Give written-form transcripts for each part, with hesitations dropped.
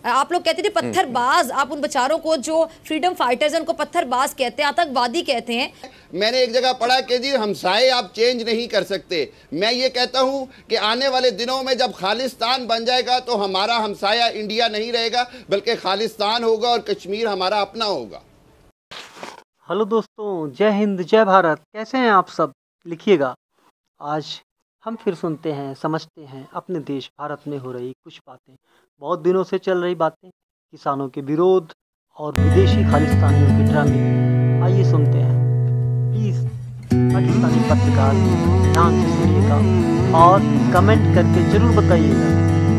आप लोग कहते थे पत्थरबाज, आप उन बेचारों को जो फ्रीडम फाइटर्स हैं उनको पत्थरबाज कहते हैं, आतंकवादी कहते हैं। मैंने एक जगह पढ़ा कि जी हमसाए आप चेंज नहीं कर सकते। मैं ये कहता हूँ कि आने वाले दिनों में जब खालिस्तान बन जाएगा तो हमारा हमसाया इंडिया नहीं रहेगा, बल्कि खालिस्तान होगा और कश्मीर हमारा अपना होगा। हेलो दोस्तों, जय हिंद जय भारत। कैसे हैं आप सब? लिखिएगा। आज हम फिर सुनते हैं, समझते हैं अपने देश भारत में हो रही कुछ बातें, बहुत दिनों से चल रही बातें, किसानों के विरोध और विदेशी खालिस्तानियों के ड्रामे। आइए सुनते हैं। प्लीज़ पाकिस्तानी पत्रकार ध्यान से सुनिएगा और कमेंट करके ज़रूर बताइएगा।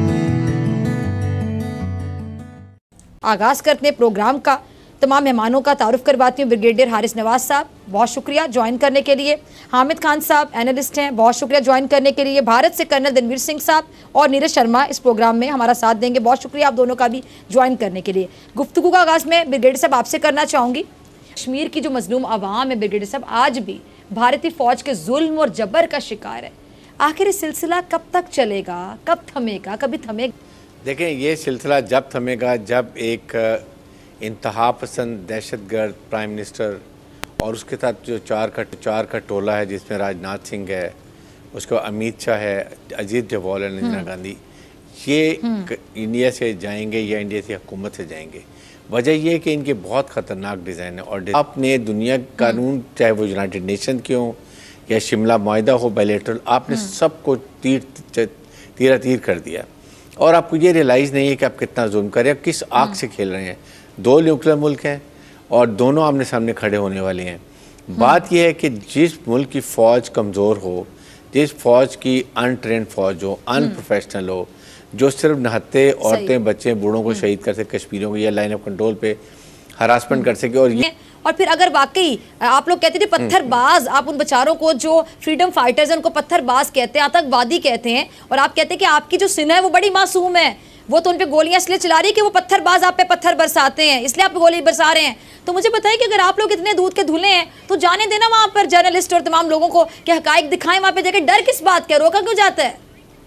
आगाज़ करते हैं प्रोग्राम का। तमाम मेहमानों का तारुफ करवाती हूँ। ब्रिगेडियर हारिस नवाज साहब, बहुत शुक्रिया ज्वाइन करने के लिए। हामिद खान साहब एनालिस्ट हैं, बहुत शुक्रिया ज्वाइन करने के लिए। भारत से कर्नल रणवीर सिंह साहब और नीरज शर्मा इस प्रोग्राम में हमारा साथ देंगे, बहुत शुक्रिया आप दोनों का भी ज्वाइन करने के लिए। गुफ्तगू का आगाज़ में ब्रिगेडियर साहब आपसे करना चाहूँगी। कश्मीर की जो मजलूम आवाम है ब्रिगेडियर साहब, आज भी भारतीय फ़ौज के जुल्म और जबर का शिकार है। आखिर ये सिलसिला कब तक चलेगा, कब थमेगा, कभी थमेगा? देखें, ये सिलसिला जब थमेगा जब एक इंतहा पसंद दहशतगर्द प्राइम मिनिस्टर और उसके साथ जो चार का टोला है, जिसमें राजनाथ सिंह है, उसको अमित शाह है, अजीत डोभाल है, इंदिरा गांधी, ये इंडिया से जाएंगे या इंडिया से हुकूमत से जाएंगे। वजह यह है कि इनके बहुत ख़तरनाक डिज़ाइन है और आपने दुनिया कानून, चाहे वो यूनाइटेड नेशन के हों या शिमला मुआहदा हो बायलैटरल, आपने सबको तीर कर दिया और आपको ये रियलाइज़ नहीं है कि आप कितना जुल्म कर रहे हैं, किस आग से खेल रहे हैं। दो न्यूक्लियर मुल्क हैं और दोनों आमने सामने खड़े होने वाले हैं। बात यह है कि जिस मुल्क की फ़ौज कमज़ोर हो, जिस फ़ौज की अनट्रेंड फ़ौज हो, अनप्रोफेशनल हो, जो सिर्फ नहत्ते औरतें बच्चे बूढ़ों को शहीद कर सके, कश्मीरियों को या लाइन ऑफ कंट्रोल पे हरासमेंट कर सके। और फिर अगर वाकई आप लोग कहते थे पत्थरबाज, आप उन बेचारों को जो फ्रीडम फाइटर्स हैं उनको पत्थरबाज कहते हैं, आतंकवादी कहते हैं, और आप कहते हैं कि आपकी जो सिन है वो बड़ी मासूम है, वो तो उन पे गोलियां इसलिए चला रही है कि वो पत्थरबाज आप पे पत्थर बरसाते हैं, इसलिए आप पे गोली बरसा रहे हैं। तो मुझे बताइए कि अगर आप लोग इतने दूध के धुले हैं तो जाने देना वहां पर जर्नलिस्ट और तमाम लोगों को कि हकायक दिखाएं वहां पे जाकर। डर किस बात का, रोका क्यों जाता है?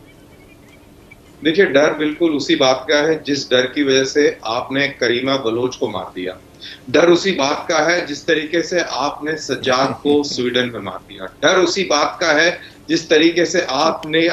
देखिए, डर बिल्कुल उसी बात का है जिस डर की वजह से आपने करीमा बलोच को मार दिया। डर उसी बात का है जिस तरीके से आपने सज्जाद को स्वीडन में मार दिया। डर उसी बात का है जिस तरीके से आपने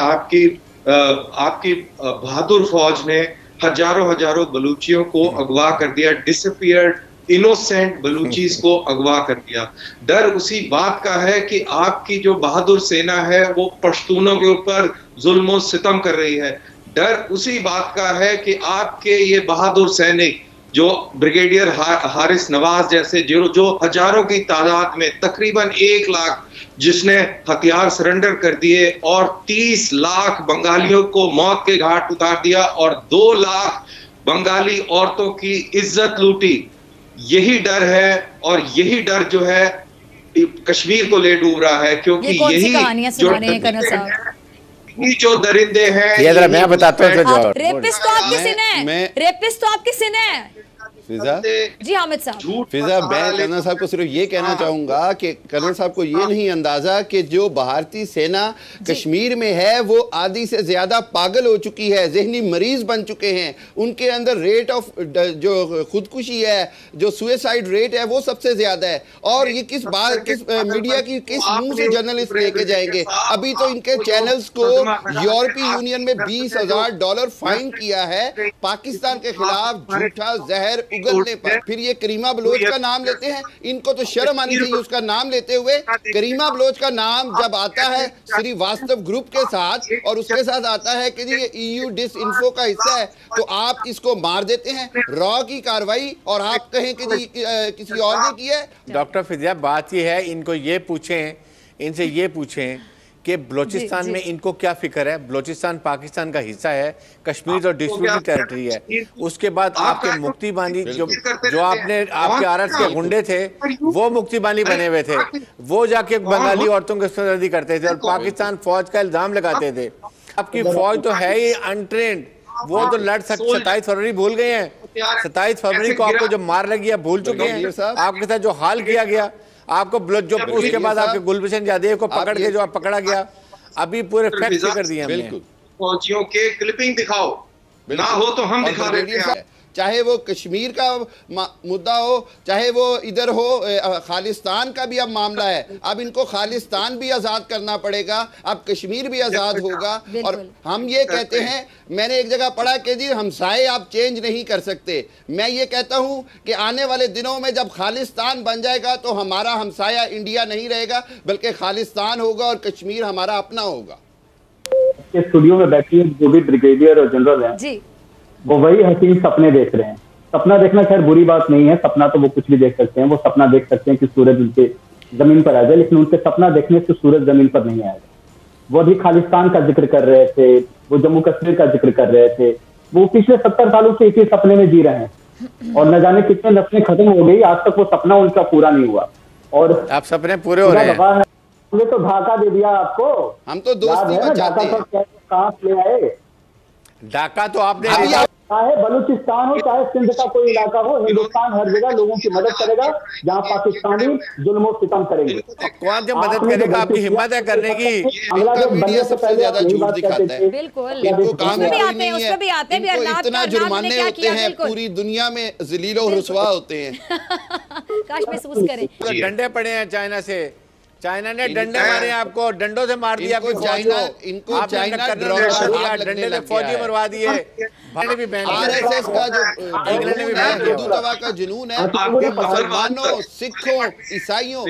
आपकी बहादुर फौज ने हजारों बलूचियों को अगवा कर दिया, डिसअपीयर्ड इनोसेंट बलूचीज को अगवा कर दिया। डर उसी बात का है कि आपकी जो बहादुर सेना है वो पश्तूनों के ऊपर जुल्म और सितम कर रही है। डर उसी बात का है कि आपके ये बहादुर सैनिक जो ब्रिगेडियर हारिस नवाज जैसे जो हजारों की तादाद में तकरीबन 1 लाख जिसने हथियार सरेंडर कर दिए और 30 लाख बंगालियों को मौत के घाट उतार दिया और 2 लाख बंगाली औरतों की इज्जत लूटी। यही डर है और यही डर जो है कश्मीर को ले डूब रहा है, क्योंकि यही जो दरिंदे हैं। ये जरा मैं बताता हूँ। रेपिस्ट तो आपकी सिन है, रेपिस्ट तो आपकी सिन है। फिजा जी हामिद साहब, फिजा मैं कर्नल साहब को सिर्फ ये कहना चाहूंगा कि कर्नल साहब को ये नहीं अंदाजा कि जो भारतीय सेना कश्मीर में है वो आधी से ज्यादा पागल हो चुकी है, जहनी मरीज बन चुके हैं। उनके अंदर रेट ऑफ जो खुदकुशी है, जो सुसाइड रेट है वो सबसे ज्यादा है। और ये किस मीडिया की किस मुंह से जर्नलिस्ट लेके जाएंगे? अभी तो इनके चैनल्स को यूरोपीय यूनियन में $20,000 फाइन किया है पाकिस्तान के खिलाफ झूठा जहर उगलने पर। फिर ये करीमा बलोच का नाम लेते हैं, इनको तो शर्म आनी चाहिए उसका नाम लेते हुए। करीमा बलोच का नाम जब आता है श्रीवास्तव ग्रुप के साथ और उसके साथ आता है कि ये EU डिसइंफो का हिस्सा है, तो आप इसको मार देते हैं। रॉ की कार्रवाई और आप कहें कि जी किसी और ने की है। डॉक्टर फिजा, बात ये है, इनको ये पूछें, इनसे ये पूछें कि बलोचिस्तान में इनको क्या फिक्र है। बलोचिस्तान पाकिस्तान का हिस्सा है, कश्मीर तो डिस्प्यूटेड टेरिटरी है। उसके बाद आपके मुक्ति बानी जो आपने आपके आरएस के गुंडे थे वो मुक्ति बानी बने हुए थे, वो जाके बंगाली औरतों की सरदर्दी करते थे और पाकिस्तान फौज का इल्जाम लगाते थे। आपकी फौज तो है ही अनट्रेंड, वो तो 27 फरवरी भूल गए हैं। 27 फरवरी को आपको जो मार लगी है भूल चुके हैं। आपके साथ जो हाल किया गया, आपको जो उसके बाद आपके गुलभूषण जादेव को पकड़ के जो आप पकड़ा गया, अभी पूरे फैक्ट कर दिए हमने। फौजियों के क्लिपिंग दिखाओ, ना हो तो हम दिखा देते हैं। चाहे वो कश्मीर का मुद्दा हो, चाहे वो इधर हो खालिस्तान का भी अब मामला है। अब इनको खालिस्तान भी आज़ाद करना पड़ेगा, अब कश्मीर भी आज़ाद होगा। और हम ये कहते हैं, मैंने एक जगह पढ़ा कि जी हमसाए आप चेंज नहीं कर सकते। मैं ये कहता हूँ कि आने वाले दिनों में जब खालिस्तान बन जाएगा तो हमारा हमसाया इंडिया नहीं रहेगा, बल्कि खालिस्तान होगा और कश्मीर हमारा अपना होगा। स्टूडियो में बैठी जो भी ब्रिगेडियर और जनरल हैं जी, वो वही हसीन सपने देख रहे हैं। सपना देखना खैर बुरी बात नहीं है, सपना तो वो कुछ भी देख सकते हैं। वो सपना देख सकते हैं कि सूरज उनके जमीन पर आ जाए, लेकिन उनके सपना देखने से सूरज जमीन पर नहीं आएगा। वो अभी खालिस्तान का जिक्र कर रहे थे, वो जम्मू कश्मीर का जिक्र कर रहे थे। वो पिछले 70 सालों से इसी सपने में जी रहे हैं और न जाने कितने नस्लें खत्म हो गई, आज तक वो सपना उनका पूरा नहीं हुआ। और आप सपने पूरे हो रहे हैं। हमने तो ढाका दे दिया आपको, हम तो दोस्ती में चाहते हैं। कहाँ से ले आए ढाका? तो आपने चाहे बलूचिस्तान हो चाहे सिंध का कोई इलाका हो, हिंदुस्तान हर जगह लोगों की मदद करेगा जहाँ पाकिस्तानी जुल्म सितम करेंगे। कौन जो मदद करेगा? आपकी हिम्मत है करने की? मीडिया सबसे ज्यादा झूठ दिखाता है। बिल्कुल इनको काम भी कोई आते हैं, नहीं उसमें भी आते हैं, इनको इतना जुर्माने होते हैं, पूरी दुनिया में जलीलो रुसवा होते हैं। काश महसूस करें। डंडे पड़े हैं चाइना से, चाइना ने डंडे मारे आपको, डंडों से मार दिया इनको चाइना डंडे से फौजी मरवा दिए। आरएसएस का जो हिंदू तवा का जुनून है, मुसलमानों, सिखों, ईसाइयों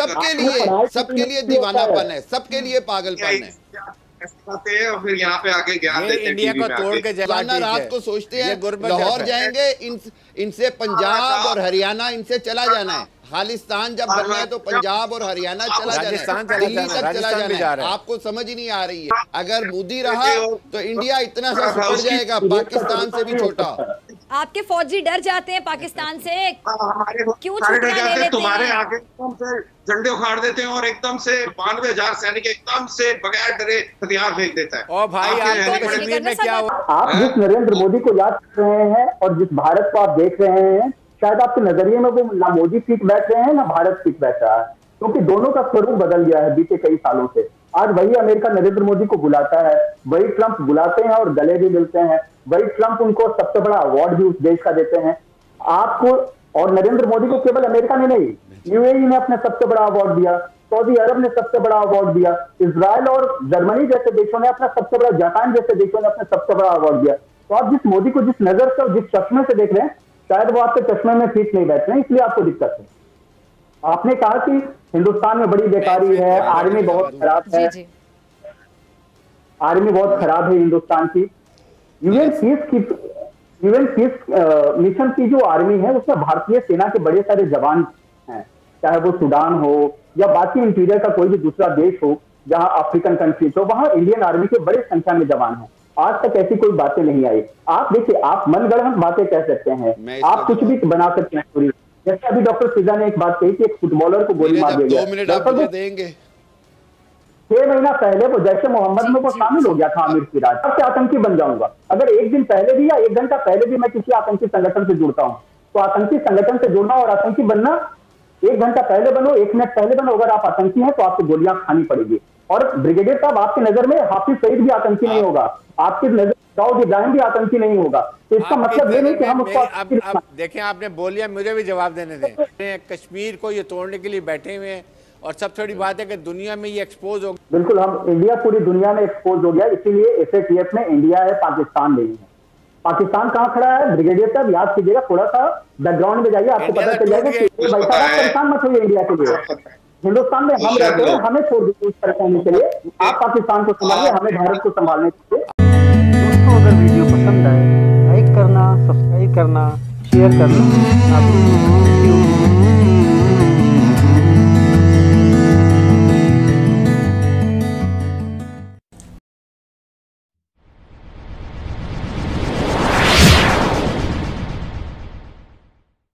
सबके लिए दीवानापन है, सबके लिए पागलपन है। और फिर यहाँ पे आके ज्ञान देते हैं इंडिया को तोड़ के जलाना। रात को सोचते हैं लाहौर जाएंगे, इनसे पंजाब और हरियाणा इनसे चला जाना है। खालिस्तान जब बनना है तो पंजाब और हरियाणा चला जाना है, दिल्ली तक चला जाना है। आपको समझ ही नहीं आ रही है। अगर मोदी रहा तो इंडिया इतना सा सुधर जाएगा, पाकिस्तान से भी छोटा। आपके फौजी डर जाते हैं पाकिस्तान से, क्यों सारे डर छुट्टियां ले जाते हैं। लेते तुम्हारे हैं? आगे एकदम से झंडे उखाड़ देते हैं और एकदम से 92,000 सैनिक एकदम से बगैर डरे हथियार फेंक देता है। और भाई आज कश्मीर में क्या हुआ? आप जिस नरेंद्र मोदी को याद कर रहे हैं और जिस भारत को आप देख रहे हैं, शायद आपके नजरिए में वो ना मोदी ठीक बैठ रहे हैं ना भारत ठीक बैठ रहा है, क्योंकि दोनों का स्वरूप बदल गया है बीते कई सालों से। आज वही अमेरिका नरेंद्र मोदी को बुलाता है, वही ट्रंप बुलाते हैं और गले भी मिलते हैं, वही ट्रंप उनको सबसे बड़ा अवार्ड भी उस देश का देते हैं आपको। और नरेंद्र मोदी को केवल अमेरिका ने नहीं, यूएई ने अपने सबसे बड़ा अवार्ड दिया, सऊदी अरब ने सबसे बड़ा अवार्ड दिया, इजराइल और जर्मनी जैसे देशों ने अपना सबसे बड़ा, जापान जैसे देशों ने अपना सबसे बड़ा अवार्ड दिया। तो आप जिस मोदी को जिस नजर से और जिस चश्मे से देख रहे हैं, शायद वो आपके चश्मे में ठीक नहीं बैठ रहे हैं, इसलिए आपको दिक्कत है। आपने कहा कि हिंदुस्तान में बड़ी बेकारी है, आर्मी बहुत खराब है, आर्मी बहुत खराब है हिंदुस्तान की। यूएन पीस मिशन की जो आर्मी है उसमें भारतीय सेना के बड़े सारे जवान हैं, चाहे वो सूडान हो या बाकी इंटीरियर का कोई भी दूसरा देश हो जहां अफ्रीकन कंट्रीज हो, वहां इंडियन आर्मी के बड़े संख्या में जवान हैं। आज तक ऐसी कोई बातें नहीं आई। आप देखिए, आप मनगढ़ंत बातें कह सकते हैं, आप कुछ भी बना सकते हैं पूरी। जैसे अभी डॉक्टर फिजा ने एक बात कही कि एक फुटबॉलर को गोली मार दिया गया। 2 मिनट आप मुझे देंगे? 6 महीना पहले वो जैसे मोहम्मद में वो शामिल हो गया था आमिर सिराज। अब से आतंकी बन जाऊंगा। अगर एक दिन पहले भी या 1 घंटा पहले भी मैं किसी आतंकी संगठन से जुड़ता हूं, तो आतंकी संगठन से जुड़ना और आतंकी बनना 1 घंटा पहले बनो, 1 मिनट पहले बनो, अगर आप आतंकी हैं तो आपको गोलियां खानी पड़ेगी। और ब्रिगेडियर साहब, आपकी नजर में हाफिज सईद भी आतंकी नहीं होगा, आपकी नजर दाऊद इब्राहिम भी आतंकी नहीं होगा। तो इसका मतलब ये नहीं कि हम उसको अब देखें, आपने बोलिया, मुझे भी जवाब देने दें। कश्मीर को ये तोड़ने के लिए बैठे हुए हैं और सबसे बड़ी बात है कि दुनिया में ये एक्सपोज हो गया। बिल्कुल, हम इंडिया पूरी दुनिया में एक्सपोज हो गया, इसीलिए FATF में इंडिया है, पाकिस्तान नहीं है। पाकिस्तान कहाँ खड़ा है ब्रिगेडियर साहब, याद कीजिएगा, थोड़ा सा बैकग्राउंड में जाइए, आपको पता चल जाएगा कि परेशान मत होइए इंडिया के लिए। हिंदुस्तान में हम रहते हैं, हमें छोड़ दीजिए उस परेशानी के लिए। आप पाकिस्तान को संभालिए, हमें भारत को संभालने के लिए। दोस्तों, अगर वीडियो पसंद आए लाइक करना, सब्सक्राइब करना, शेयर करना। आप